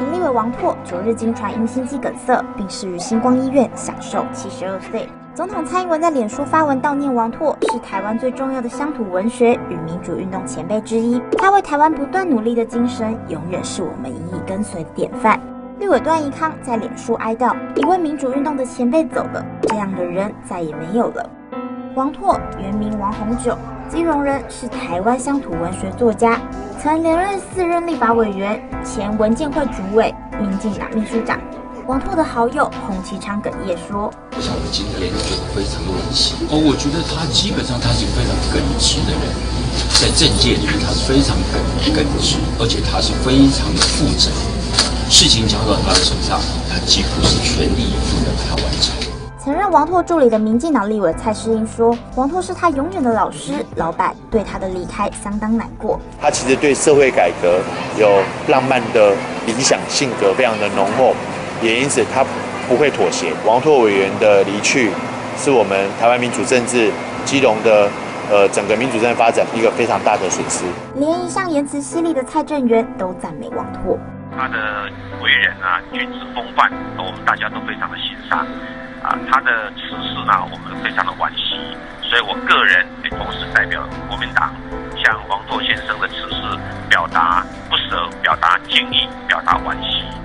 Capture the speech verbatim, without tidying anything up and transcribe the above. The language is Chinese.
前立委王拓九日经传因心肌梗塞，并逝于星光医院，享受七十二岁。总统蔡英文在脸书发文悼念王拓，是台湾最重要的乡土文学与民主运动前辈之一。他为台湾不断努力的精神，永远是我们引以跟随的典范。立委段宜康在脸书哀悼，一位民主运动的前辈走了，这样的人再也没有了。王拓原名王鸿九，基隆人，是台湾乡土文学作家，曾连任四任立法委员，前文建会主委、民进党秘书长。王拓的好友洪其昌哽咽说：“ 我想我今天觉得非常惋惜哦，我觉得他基本上他是一个非常耿直的人，在政界里面他是非常耿耿直，而且他是非常的负责，事情交到他的手上，他几乎是全力以赴的把它完成。” 曾任王拓助理的民进党立委蔡适应说：“王拓是他永远的老师、老板，对他的离开相当难过。 他其实对社会改革有浪漫的理想，性格非常的浓厚。”也因此，他不会妥协。王拓委员的离去，是我们台湾民主政治、基隆的呃整个民主政治发展一个非常大的损失。 连一向言辞犀利的蔡正元都赞美王拓， 他的为人啊，君子风范，我们大家都非常的欣赏啊。他的辞世呢，我们非常的惋惜。所以我个人也同时代表国民党，向王拓先生的辞世表达不舍，表达敬意，表达惋惜。